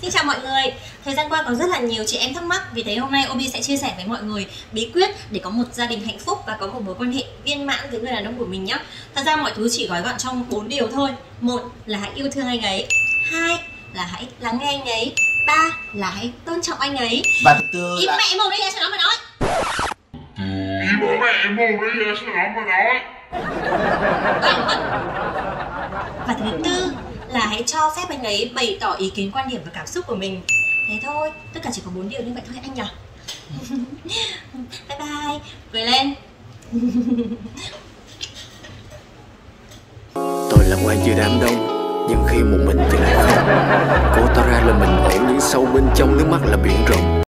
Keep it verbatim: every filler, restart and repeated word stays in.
Xin chào mọi người. Thời gian qua có rất là nhiều chị em thắc mắc, vì thế hôm nay Obi sẽ chia sẻ với mọi người bí quyết để có một gia đình hạnh phúc và có một mối quan hệ viên mãn với người đàn ông của mình nhé. Thật ra mọi thứ chỉ gói gọn trong bốn điều thôi. Một là hãy yêu thương anh ấy, hai là hãy lắng nghe anh ấy, ba là hãy tôn trọng anh ấy. Và thứ tư Im là... mẹ mồm đi ra cho nó mà nói. Im mẹ mồm đi ra cho nó mà nói. Và thứ tư là hãy cho phép anh ấy bày tỏ ý kiến, quan điểm và cảm xúc của mình. Thế thôi, tất cả chỉ có bốn điều như vậy thôi anh nhỉ. Bye bye, cười lên. Tôi lạc quan giữa đám đông, nhưng khi một mình thì lại không. Cô tỏ ra là mình ổn, nhưng sâu bên trong nước mắt là biển rộng.